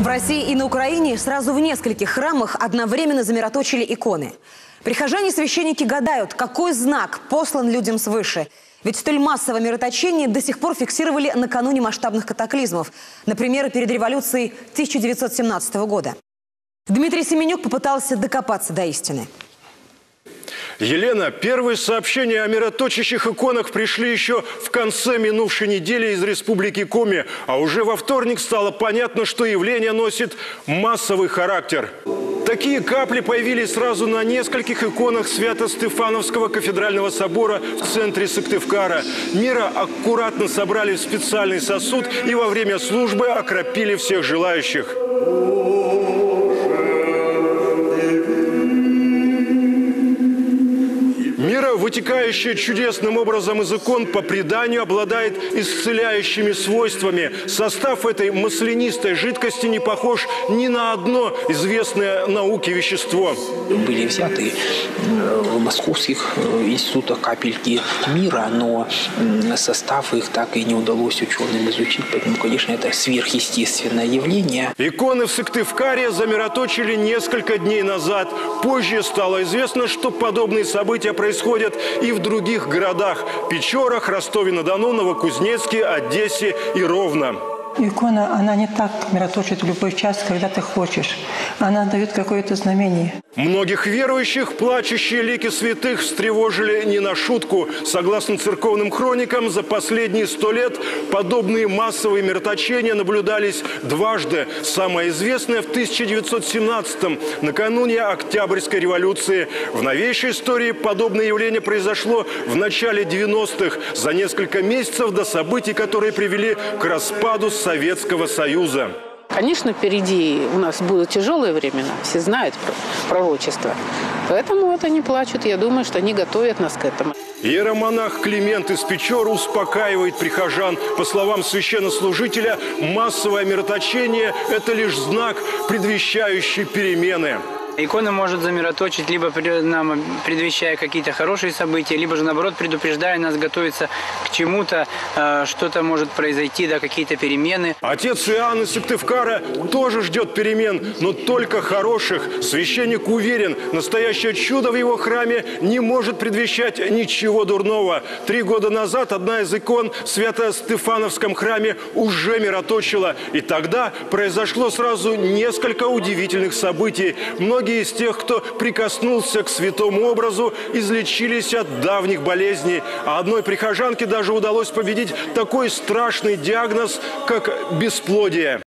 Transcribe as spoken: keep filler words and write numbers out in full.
В России и на Украине сразу в нескольких храмах одновременно замироточили иконы. Прихожане и священники гадают, какой знак послан людям свыше. Ведь столь массовое мироточение до сих пор фиксировали накануне масштабных катаклизмов. Например, перед революцией тысяча девятьсот семнадцатого года. Дмитрий Семенюк попытался докопаться до истины. Елена, первые сообщения о мироточащих иконах пришли еще в конце минувшей недели из Республики Коми. А уже во вторник стало понятно, что явление носит массовый характер. Такие капли появились сразу на нескольких иконах Свято-Стефановского кафедрального собора в центре Сыктывкара. Мира аккуратно собрали в специальный сосуд и во время службы окропили всех желающих. Мира, вытекающая чудесным образом из икон, по преданию обладает исцеляющими свойствами. Состав этой маслянистой жидкости не похож ни на одно известное науке вещество. Были взяты в московских институтах капельки мира, но состав их так и не удалось ученым изучить. Поэтому, конечно, это сверхъестественное явление. Иконы в Сыктывкаре замироточили несколько дней назад. Позже стало известно, что подобные события происходят и в других городах – Печорах, Ростове-на-Дону, Новокузнецке, Одессе и Ровно. Икона, она не так мироточит в любой час, когда ты хочешь. Она дает какое-то знамение. Многих верующих плачущие лики святых встревожили не на шутку. Согласно церковным хроникам, за последние сто лет подобные массовые мироточения наблюдались дважды. Самое известное в тысяча девятьсот семнадцатом, накануне Октябрьской революции. В новейшей истории подобное явление произошло в начале девяностых, за несколько месяцев до событий, которые привели к распаду Советского Союза. Конечно, впереди у нас будут тяжелые времена, все знают пророчество. Поэтому вот они плачут, я думаю, что они готовят нас к этому. Иеромонах Климент из Печор успокаивает прихожан. По словам священнослужителя, массовое мироточение – это лишь знак, предвещающий перемены. Икона может замироточить, либо нам предвещая какие-то хорошие события, либо же, наоборот, предупреждая нас готовиться к чему-то, что-то может произойти, да, какие-то перемены. Отец Иоанн из Сыктывкара тоже ждет перемен, но только хороших. Священник уверен, настоящее чудо в его храме не может предвещать ничего дурного. Три года назад одна из икон в Свято-Стефановском храме уже мироточила. И тогда произошло сразу несколько удивительных событий. Многие Многие из тех, кто прикоснулся к святому образу, излечились от давних болезней. А одной прихожанке даже удалось победить такой страшный диагноз, как бесплодие.